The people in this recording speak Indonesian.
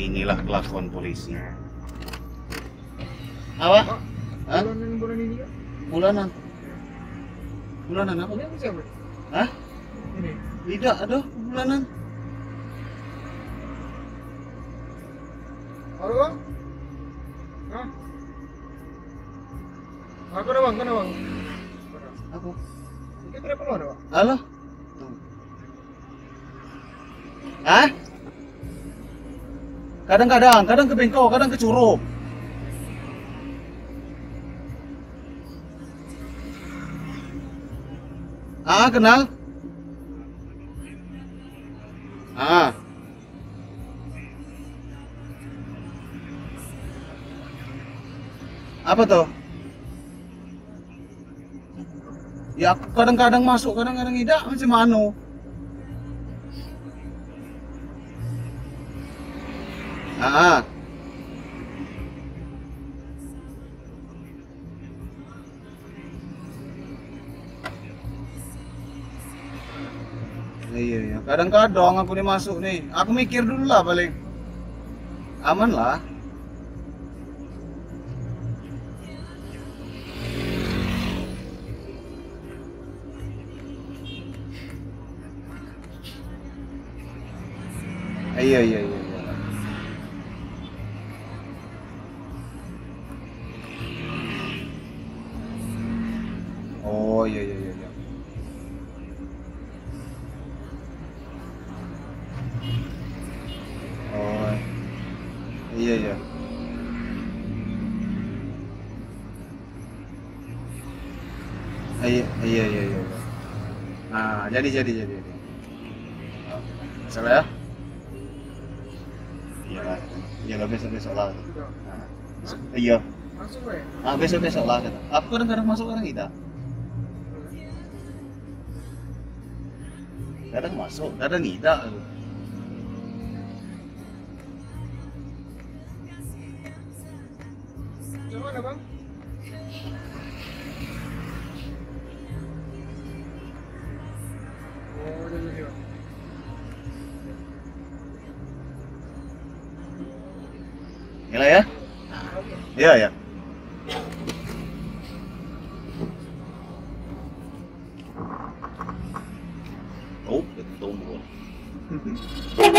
Inilah kelakuan polisi. Apa? Hah? Bulan ini kan? Bulanan. Bulanan apa? Ini siapa? Hah? Ini. Tidak, aduh, bulanan. Halo bang? Hah? Aku ada bang, kena bang. Apa? Ini berapa mana bang? Halo? Hah? Kadang-kadang, kadang ke bengkok, kadang ke Curug. Ah, kenal? Ah. Apa tuh? Ya aku kadang-kadang masuk, kadang-kadang tidak, macam mana? Ah. Iya, iya. Kadang-kadang aku nih masuk nih. Aku mikir dulu lah paling. Aman lah. Iya, iya, iya. Iya. Oh, iya, iya, iya. Iya. Oh, iya, iya. Iya, iya, iya, iya. Nah, jadi. Oh, salah ya? Iya lah. Iya lah, besok-besok lah. Sudah. Nah, iya. Masuk ya? Ah, besok-besok lah kata. Aku kadang-kadang masuk, kadang tidak. Kadang masuk, kadang tidak. Yang mana bang? Oh, jadi bang. Gila ya? Iya, ya. Oh, betul.